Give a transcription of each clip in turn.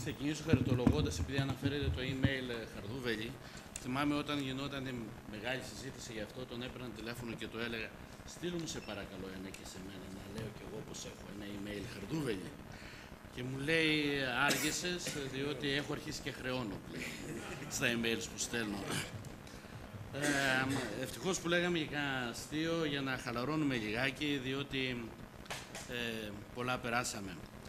ξεκινήσω χαριτολογώντας, επειδή αναφέρεται το email Χαρδούβελη. Θυμάμαι όταν γινόταν μεγάλη συζήτηση γι' αυτό, τον έπαιρνα τηλέφωνο και το έλεγα: στείλ μου σε παρακαλώ ένα και σε μένα, να λέω κι εγώ πως έχω ένα email Χαρδούβελη. Και μου λέει: άργησες, διότι έχω αρχίσει και χρεώνω πλέον στα emails που στέλνω. Ευτυχώς που λέγαμε για κανένα αστείο για να χαλαρώνουμε λιγάκι, διότι πολλά περάσαμε.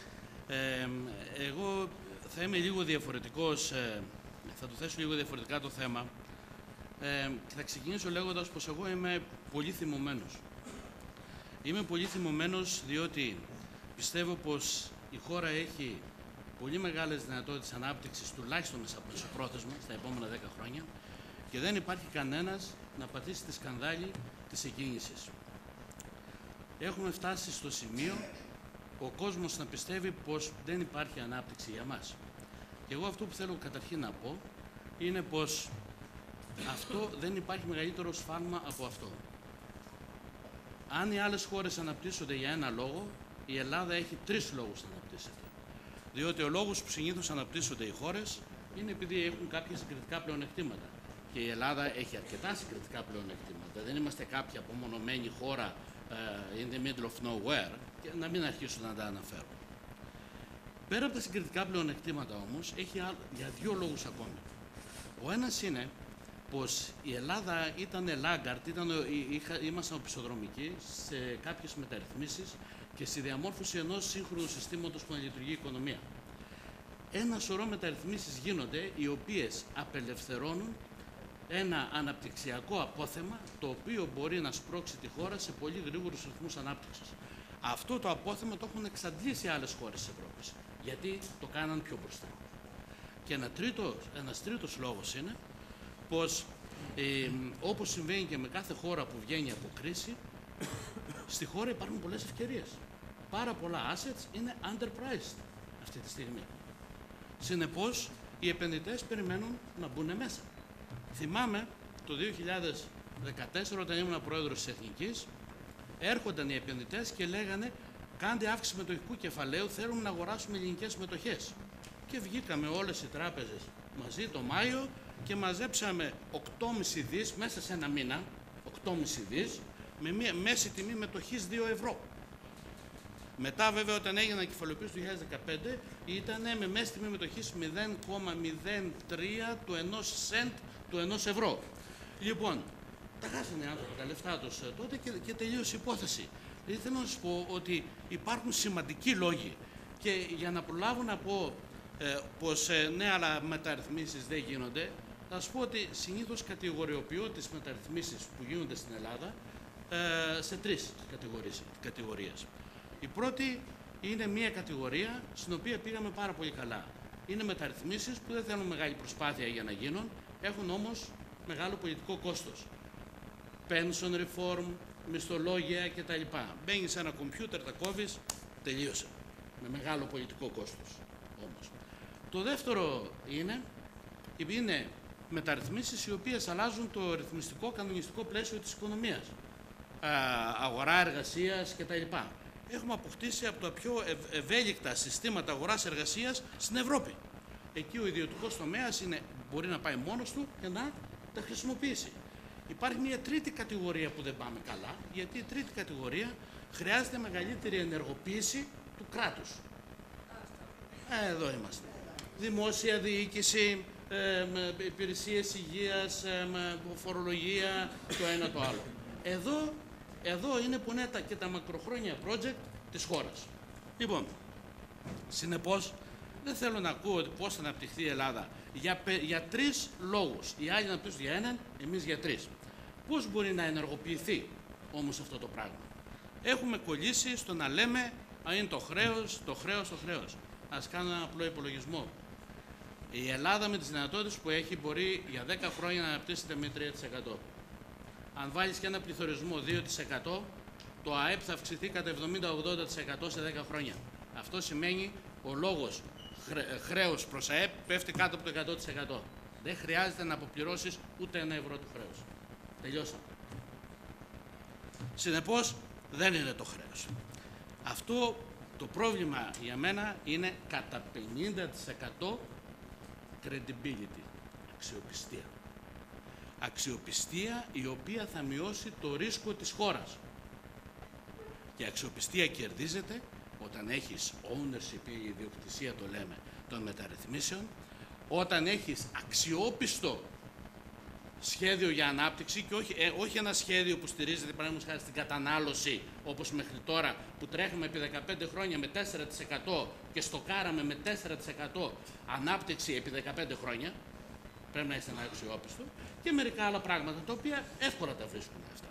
Εγώ θα είμαι λίγο διαφορετικός, θα το θέσω λίγο διαφορετικά το θέμα και θα ξεκινήσω λέγοντας πως εγώ είμαι πολύ θυμωμένος. Είμαι πολύ θυμωμένος διότι πιστεύω πως η χώρα έχει πολύ μεγάλες δυνατότητες ανάπτυξης, τουλάχιστον μεσοπρόθεσμα, στα επόμενα 10 χρόνια, και δεν υπάρχει κανένας να πατήσει τη σκανδάλη της εκκίνησης. Έχουμε φτάσει στο σημείο ο κόσμος να πιστεύει πως δεν υπάρχει ανάπτυξη για μας. Και εγώ αυτό που θέλω καταρχήν να πω είναι πως αυτό δεν υπάρχει μεγαλύτερο σφάλμα από αυτό. Αν οι άλλες χώρες αναπτύσσονται για ένα λόγο, η Ελλάδα έχει 3 λόγους να αναπτύσσεται. Διότι ο λόγος που συνήθως αναπτύσσονται οι χώρες είναι επειδή έχουν κάποια συγκριτικά πλεονεκτήματα. Και η Ελλάδα έχει αρκετά συγκριτικά πλεονεκτήματα. Δεν είμαστε κάποια απομονωμένη χώρα in the middle of nowhere, και να μην αρχίσω να τα αναφέρω. Πέρα από τα συγκριτικά πλεονεκτήματα όμως, έχει για 2 λόγους ακόμη. Ο ένας είναι πως η Ελλάδα ήταν laggard, ήμασταν οπισθοδρομικοί σε κάποιες μεταρρυθμίσεις και στη διαμόρφωση ενός σύγχρονου συστήματος που να λειτουργεί η οικονομία. Ένα σωρό μεταρρυθμίσεις γίνονται, οι οποίες απελευθερώνουν ένα αναπτυξιακό απόθεμα, το οποίο μπορεί να σπρώξει τη χώρα σε πολύ γρήγορους ρυθμούς ανάπτυξης. Αυτό το απόθεμα το έχουν εξαντλήσει άλλες χώρες της Ευρώπης, γιατί το κάναν πιο μπροστά. Και ένας τρίτος λόγος είναι πως, όπως συμβαίνει και με κάθε χώρα που βγαίνει από κρίση, στη χώρα υπάρχουν πολλές ευκαιρίες. Πάρα πολλά assets είναι underpriced αυτή τη στιγμή. Συνεπώς, οι επενδυτές περιμένουν να μπουν μέσα. Θυμάμαι το 2014, όταν ήμουν πρόεδρος της Εθνικής, έρχονταν οι επενδυτές και λέγανε: κάντε αύξηση μετοχικού κεφαλαίου, θέλουμε να αγοράσουμε ελληνικές μετοχές. Και βγήκαμε όλες οι τράπεζες μαζί το Μάιο και μαζέψαμε 8,5 δις μέσα σε ένα μήνα, 8,5 δις, με μια μέση τιμή μετοχής 2 ευρώ. Μετά βέβαια όταν έγινε κεφαλαιοποίηση του 2015 ήταν με μέση τιμή μετοχής 0,03 του 1 cent του 1 ευρώ. Λοιπόν, τα χάσανε οι άνθρωποι τα λεφτά τους τότε και τελείωσε η υπόθεση. Δηλαδή θέλω να σας πω ότι υπάρχουν σημαντικοί λόγοι και για να προλάβω να πω πως ναι, αλλά μεταρρυθμίσεις δεν γίνονται, θα σας πω ότι συνήθως κατηγοριοποιώ τις μεταρρυθμίσεις που γίνονται στην Ελλάδα σε 3 κατηγορίες. Η πρώτη είναι μια κατηγορία στην οποία πήγαμε πάρα πολύ καλά. Είναι μεταρρυθμίσεις που δεν θέλουν μεγάλη προσπάθεια για να γίνουν, έχουν όμως μεγάλο πολιτικό κόστος. Pension reform, μισθολόγια κτλ. Μπαίνεις σε ένα κομπιούτερ, τα κόβεις, τελείωσε. Με μεγάλο πολιτικό κόστος όμως. Το δεύτερο είναι μεταρρυθμίσεις οι οποίες αλλάζουν το ρυθμιστικό κανονιστικό πλαίσιο της οικονομίας. Αγορά εργασίας κτλ. Έχουμε αποκτήσει από τα πιο ευέλικτα συστήματα αγοράς-εργασίας στην Ευρώπη. Εκεί ο ιδιωτικός τομέας μπορεί να πάει μόνος του και να τα χρησιμοποιήσει. Υπάρχει μια τρίτη κατηγορία που δεν πάμε καλά, γιατί η τρίτη κατηγορία χρειάζεται μεγαλύτερη ενεργοποίηση του κράτους. Εδώ είμαστε. Δημόσια διοίκηση, υπηρεσίες υγείας, φορολογία, το ένα το άλλο. Εδώ είναι που είναι και τα μακροχρόνια project της χώρας. Λοιπόν, συνεπώς, δεν θέλω να ακούω πώς θα αναπτυχθεί η Ελλάδα για 3 λόγους. Οι άλλοι να αναπτύσσουν για έναν, εμείς για 3. Πώς μπορεί να ενεργοποιηθεί όμως αυτό το πράγμα? Έχουμε κολλήσει στο να λέμε είναι το χρέος. Ας κάνω ένα απλό υπολογισμό. Η Ελλάδα με τις δυνατότητες που έχει μπορεί για 10 χρόνια να αναπτύσσεται με 3%. Αν βάλεις και ένα πληθωρισμό 2%, το ΑΕΠ θα αυξηθεί κατά 70-80% σε 10 χρόνια. Αυτό σημαίνει ο λόγος χρέος προς ΑΕΠ πέφτει κάτω από το 100%. Δεν χρειάζεται να αποπληρώσεις ούτε 1 ευρώ του χρέους. Τελειώσαμε. Συνεπώς, δεν είναι το χρέος. Αυτό Το πρόβλημα για μένα είναι κατά 50% credibility, αξιοπιστία. Αξιοπιστία η οποία θα μειώσει το ρίσκο της χώρας. Και αξιοπιστία κερδίζεται όταν έχεις ownership, η ιδιοκτησία το λέμε, των μεταρρυθμίσεων, όταν έχεις αξιόπιστο σχέδιο για ανάπτυξη και όχι ένα σχέδιο που στηρίζεται παραδείγματος χάρη στην κατανάλωση όπως μέχρι τώρα που τρέχουμε επί 15 χρόνια με 4% και στοκάραμε με 4% ανάπτυξη επί 15 χρόνια. Πρέπει να είστε ένα αξιόπιστο και μερικά άλλα πράγματα τα οποία εύκολα τα βρίσκουμε αυτά.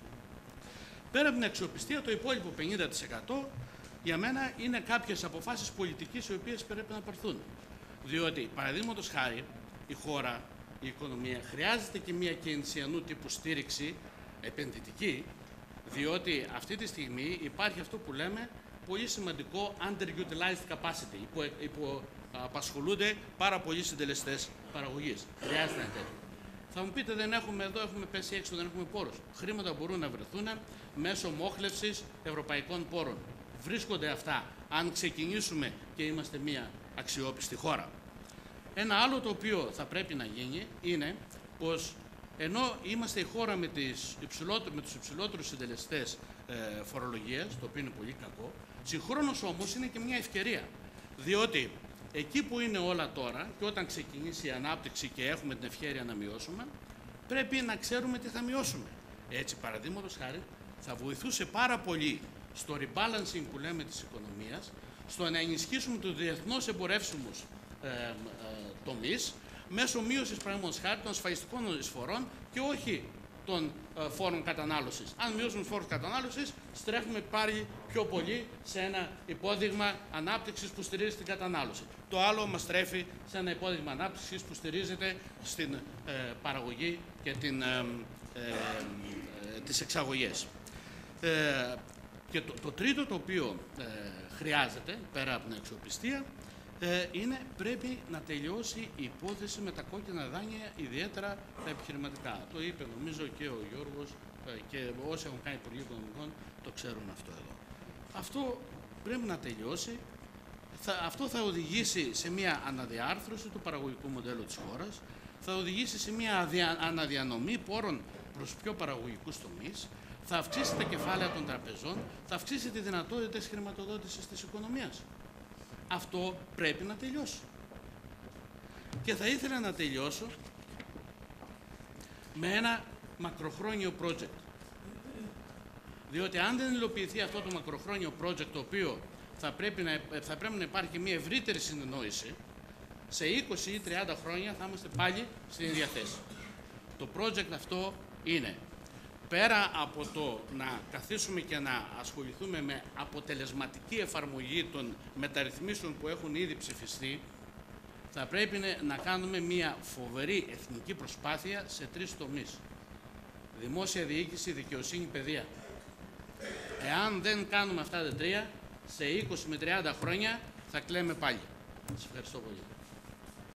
Πέρα από την αξιοπιστία, το υπόλοιπο 50% για μένα είναι κάποιες αποφάσεις πολιτικής οι οποίες πρέπει να πάρθουν. Διότι, παραδείγματος χάρη, η χώρα, η οικονομία χρειάζεται και μια κεινσιανού τύπου στήριξη επενδυτική, διότι αυτή τη στιγμή υπάρχει αυτό που λέμε πολύ σημαντικό underutilized capacity, απασχολούνται πάρα πολλοί συντελεστές παραγωγής. Χρειάζεται ένα τέτοιο. Θα μου πείτε, δεν έχουμε εδώ, έχουμε πέσει έξω, δεν έχουμε πόρους. Χρήματα μπορούν να βρεθούν μέσω μόχλευσης ευρωπαϊκών πόρων. Βρίσκονται αυτά, αν ξεκινήσουμε και είμαστε μια αξιόπιστη χώρα. Ένα άλλο το οποίο θα πρέπει να γίνει είναι πως ενώ είμαστε η χώρα με τους υψηλότερους συντελεστές φορολογίας, το οποίο είναι πολύ κακό, συγχρόνως όμως είναι και μια ευκαιρία. Διότι εκεί που είναι όλα τώρα και όταν ξεκινήσει η ανάπτυξη και έχουμε την ευκαιρία να μειώσουμε, πρέπει να ξέρουμε τι θα μειώσουμε. Έτσι, παραδείγματος χάρη, θα βοηθούσε πάρα πολύ στο rebalancing που λέμε της οικονομίας, στο να ενισχύσουμε τους διεθνώς εμπορεύσιμους τομείς μέσω μείωσης, παραδείγματος χάρη, των ασφαλιστικών εισφορών και όχι των φόρων κατανάλωσης. Αν μειώσουμε τους φόρους κατανάλωσης, στρέφουμε πάλι πιο πολύ σε ένα υπόδειγμα ανάπτυξης που στηρίζει την κατανάλωση. Το άλλο μας στρέφει σε ένα υπόδειγμα ανάπτυξης που στηρίζεται στην παραγωγή και τις εξαγωγές. Και το τρίτο το οποίο χρειάζεται, πέρα από την αξιοπιστία, είναι πρέπει να τελειώσει η υπόθεση με τα κόκκινα δάνεια, ιδιαίτερα τα επιχειρηματικά. Το είπε νομίζω και ο Γιώργος και όσοι έχουν κάνει Υπουργείο Οικονομικών το ξέρουν αυτό εδώ. Αυτό πρέπει να τελειώσει. Αυτό θα οδηγήσει σε μια αναδιάρθρωση του παραγωγικού μοντέλου της χώρας, θα οδηγήσει σε μια αναδιανομή πόρων προς πιο παραγωγικούς τομείς, θα αυξήσει τα κεφάλαια των τραπεζών, θα αυξήσει τη δυνατότητα της χρηματοδότησης της οικονομίας. Αυτό πρέπει να τελειώσει. Και θα ήθελα να τελειώσω με ένα μακροχρόνιο project. Διότι αν δεν υλοποιηθεί αυτό το μακροχρόνιο project, το οποίο θα πρέπει να υπάρχει μια ευρύτερη συνεννόηση, σε 20 ή 30 χρόνια θα είμαστε πάλι στην ίδια θέση. Το project αυτό είναι, πέρα από το να καθίσουμε και να ασχοληθούμε με αποτελεσματική εφαρμογή των μεταρρυθμίσεων που έχουν ήδη ψηφιστεί, θα πρέπει να κάνουμε μια φοβερή εθνική προσπάθεια σε 3 τομείς. Δημόσια διοίκηση, δικαιοσύνη, παιδεία. Εάν δεν κάνουμε αυτά τα 3, σε 20 με 30 χρόνια θα κλαίμε πάλι. Σας ευχαριστώ πολύ.